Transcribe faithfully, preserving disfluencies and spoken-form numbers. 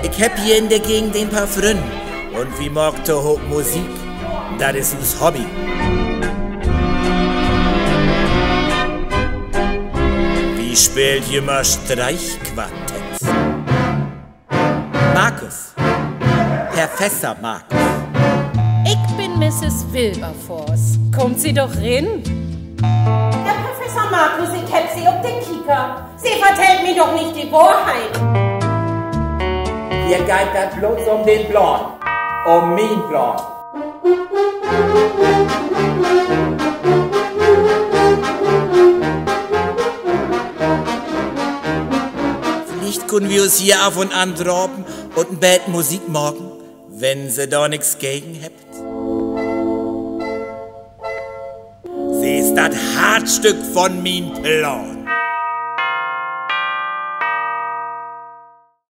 Ich hab hier in der Gegend ein paar Freunde und wie mag to hoch Musik, das ist uns Hobby. Wie spielt ihr mal Streichquartett? Markus, Professor Markus. Ich bin Misses Wilberforce. Kommt sie doch rein? Herr Professor Markus, ich hab Sie auf den Kieker. Sie vertellt mir doch nicht die Wahrheit. Hier geht das bloß um den Plan. Um mein Plan. Vielleicht können wir uns hier auf und an droppen und ein Bett Musik machen, wenn sie da nichts gegen habt. Sie ist das Herzstück von mein Plan.